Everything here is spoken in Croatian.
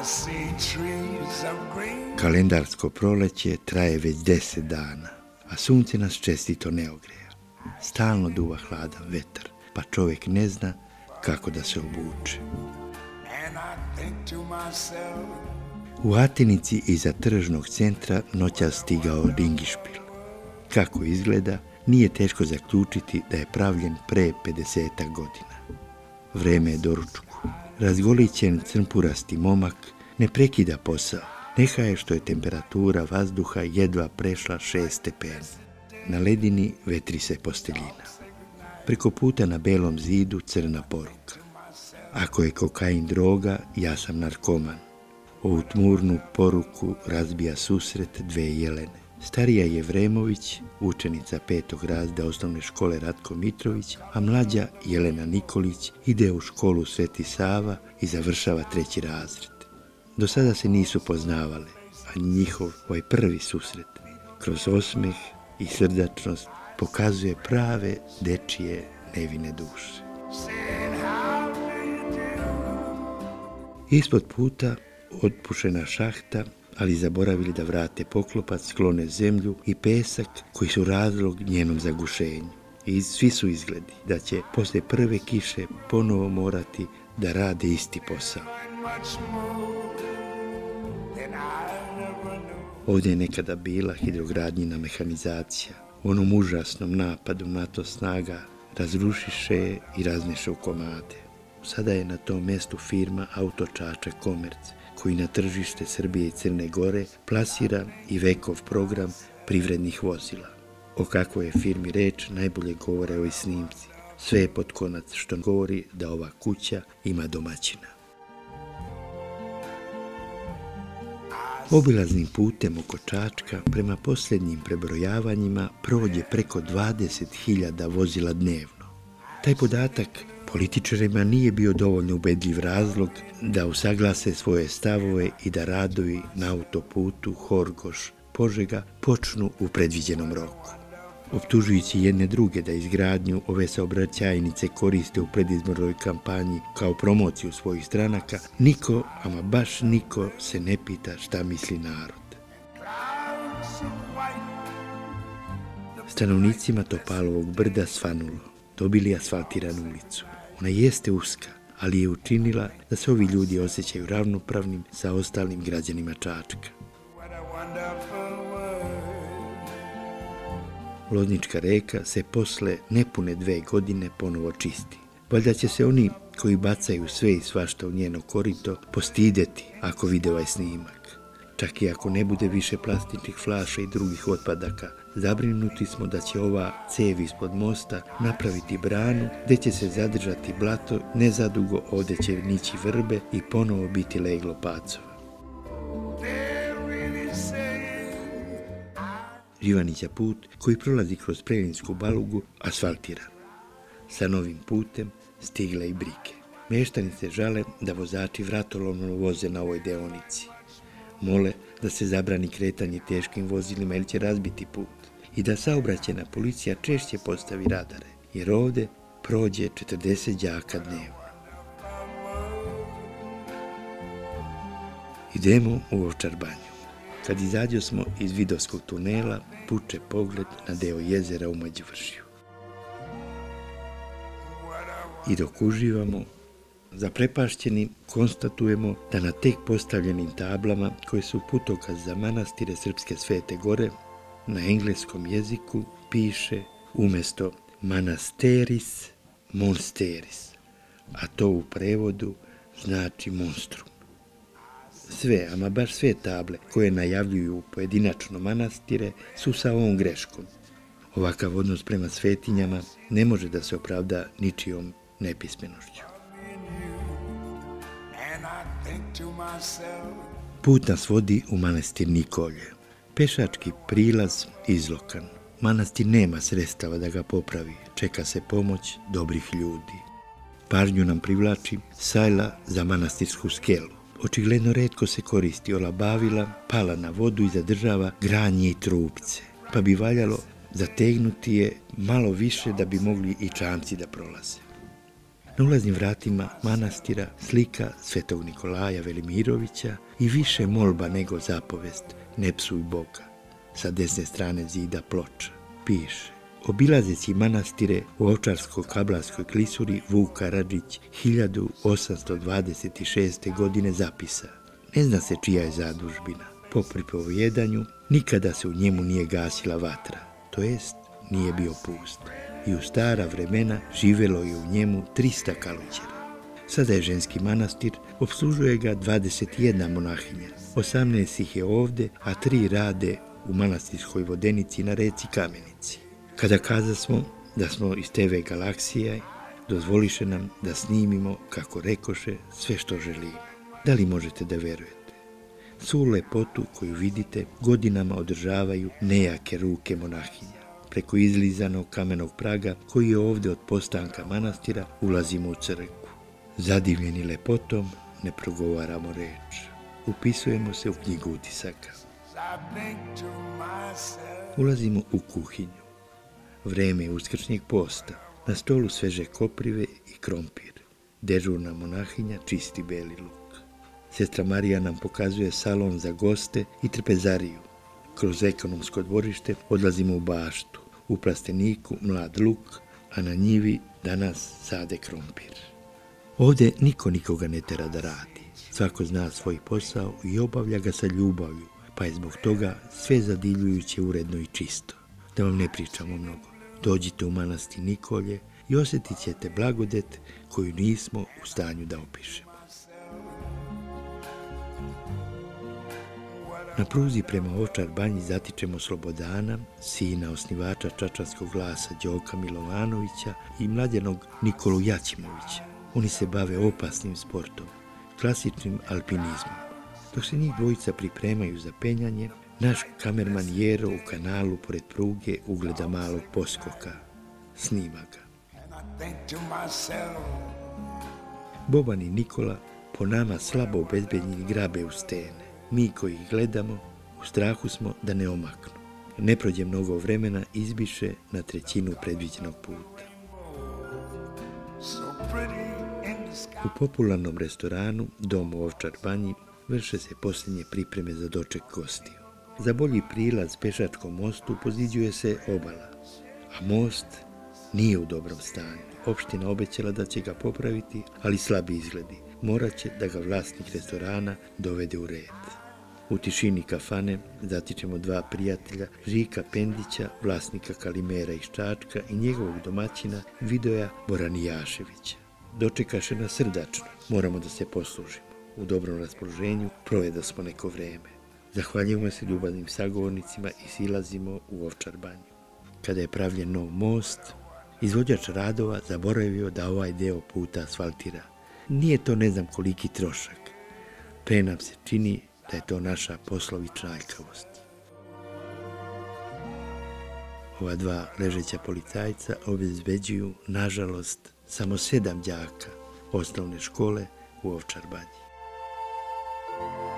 Kalendarsko proleće traje već 10 dana, a sunce nas čestito ne ogreja. Stalno duva hladan vetar, pa čovjek ne zna kako da se obuče. U Atinici iza tržnog centra noćas stigao ringišpil. Kako izgleda, nije teško zaključiti da je pravljen pre 50 godina. Vreme je doručku. Razgolićen crnpurasti momak ne prekida posao. Neka je što je temperatura vazduha jedva prešla 6 stepeni. Na ledini vetri se posteljina. Preko puta na belom zidu crna poruka. Ako je kokain droga, ja sam narkoman. Ovu tmurnu poruku razbija susret dve Jelene. Starija je Vremović, učenica 5. razreda osnovne škole Ratko Mitrović, a mlađa Jelena Nikolić ide u školu Sveti Sava i završava 3. razred. Do sada se nisu poznavale, a njihov ovaj prvi susret kroz osmeh i srdačnost pokazuje prave dečije nevine duše. Ispod puta otpušena šahta, ali zaboravili da vrate poklopac, sklone zemlju i pesak koji su razlog njenom zagušenju. I svi su izgledi da će posle prve kiše ponovo morati da rade isti posao. Ovdje je nekada bila hidrogradnjina mehanizacija. Onom užasnom napadu NATO snaga razrušiše i razneše u komade. Sada je na tom mjestu firma Autočačak Komerc, koji na tržište Srbije i Crne Gore plasira i vekov program privrednih vozila. O kakvoj je firmi reč najbolje govore ovi snimci. Sve je pod konac što govori da ova kuća ima domaćina. Obilaznim putem oko Čačka prema posljednjim prebrojavanjima prođe preko 20.000 vozila dnevno. Taj podatak političarima nije bio dovoljno ubedljiv razlog da usaglase svoje stavove i da radovi na autoputu Horgoš-Požega počnu u predviđenom roku. Optužujući jedne druge da izgradnju ove saobraćajnice koriste u predizbornoj kampanji kao promociju svojih stranaka, niko, ama baš niko, se ne pita šta misli narod. Stanovnicima Topalovog brda svanulo, dobili asfaltiranu ulicu. Ona jeste uska, ali je učinila da se ovi ljudi osjećaju ravnopravnim sa ostalim građanima Čačka. Loznička reka se posle nepune 2 godine ponovo čisti. Valjda će se oni koji bacaju sve i svašta u njeno korito postideti ako vide ovaj snimak. Čak i ako ne bude više plastičnih flaša i drugih otpadaka, zabrinuti smo da će ova cev ispod mosta napraviti branu gdje će se zadržati blato, nezadugo ovdje će nići vrbe i ponovo biti leglo pacova. Živanića put koji prolazi kroz Prelinsku Balugu asfaltiran. Sa novim putem stigle i brike. Meštani se žale da vozači vratolomno voze na ovoj deonici. Mole da se zabrani kretanje teškim vozilima ili će razbiti put i da saobraćajna policija češće postavi radare, jer ovdje prođe 40 đaka dnevno. Idemo u Ovčar banju. Kad izađo smo iz Vidovskog tunela, puče pogled na deo jezera u Mađvršju. I dok uživamo, zaprepašćeni konstatujemo da na tek postavljenim tablama, koje su putokaz za manastire Srpske Svete Gore, na engleskom jeziku piše umjesto manasteris, monsteris, a to u prevodu znači monstrum. Sve, ama baš sve table koje najavljuju pojedinačno manastire su sa ovom greškom. Ovakav odnos prema svetinjama ne može da se opravda ničijom nepismenošću. Put nas vodi u manastir Nikolje. Pešački prilaz izlokan. Manastir nema sredstava da ga popravi, čeka se pomoć dobrih ljudi. Pažnju nam privlači sajla za manastirsku skelu. Očigledno retko se koristi, olabavila, pala na vodu i zadržava granje i trupce, pa bi valjalo zategnuti je malo više da bi mogli i čamci da prolaze. Na ulaznim vratima manastira slika svetog Nikolaja Velimirovića i više molba nego zapovest ne psuj Boga. Sa desne strane zida ploča piše: obilazeći manastire u Ovčarsko-Kablarskoj klisuri Vuk Karadžić 1826. godine zapisa: ne zna se čija je zadužbina. Po pripovijedanju nikada se u njemu nije gasila vatra, to jest nije bio pust. I u stara vremena živjelo je u njemu 300 kaluđera. Sada je ženski manastir, opslužuje ga 21 monahinja. 18 ih je ovdje, a 3 rade u manastirskoj vodenici na reci Kamenici. Kada kazasmo da smo iz TV galaksije, dozvoliše nam da snimimo, kako rekoše, sve što želimo. Da li možete da verujete? Svu lepotu koju vidite godinama održavaju nejake ruke monahinja. Preko izlizanog kamenog praga koji je ovdje od postanka manastira ulazimo u crkvu. Zadivljeni lepotom ne progovaramo reč. Upisujemo se u knjigu utisaka. Ulazimo u kuhinju. Vreme je uskršnjeg posta. Na stolu sveže koprive i krompir. Dežurna monahinja čisti beli luk. Sestra Marija nam pokazuje salon za goste i trpezariju. Kroz ekonomsko dvorište odlazimo u baštu. U plasteniku mlad luk, a na njivi danas sade krompir. Ovdje niko nikoga ne tera da radi. Svako zna svoj posao i obavlja ga sa ljubavlju, pa je zbog toga sve zadivljujuće uredno i čisto. Da vam ne pričamo mnogo. Dođite u manastir Nikolje i osjetit ćete blagodet koju nismo u stanju da opišemo. Na pruzi prema Ovčar banji zatičemo Slobodana, sina osnivača čačanskog glasa Đoka Milovanovića i mlađenog Nikolu Jaćimovića. Oni se bave opasnim sportom, klasičnim alpinizmom. Dok se njih dvojica pripremaju za penjanje, naš kamerman Jero u kanalu pored pruge ugleda malog poskoka. Snima ga. Boban i Nikola po nama slabo obezbeđeni grabe u stene. Mi koji ih gledamo, u strahu smo da ne omaknu. Ne prođe mnogo vremena, izbiše na trećinu predviđenog puta. U popularnom restoranu, Dom u Ovčar banji, vrše se posljednje pripreme za doček gostiju. Za bolji prilaz pešačkom mostu poziđuje se obala, a most nije u dobrom stanju. Opština obećala da će ga popraviti, ali slabi izgledi. Morat će da ga vlasnik restorana dovede u red. U tišini kafane zatičemo 2 prijatelja, Žika Pendića, vlasnika Kalimera iz Čačka, i njegovog domaćina Vidoja Boranijaševića. Dočekaše nas srdačno, moramo da se poslužimo. U dobrom raspoloženju proveda smo neko vreme. Zahvaljujemo se ljubavnim sagovornicima i silazimo u Ovčar banju. Kada je pravljen nov most, izvođač radova zaboravio da ovaj deo puta asfaltira. Nije to ne znam koliki trošak. Pre nam se čini da je to naša poslovična aljkavost. Ova 2 ležeća policajca obezbeđuju, nažalost, samo 7 đaka osnovne škole u Ovčar banji.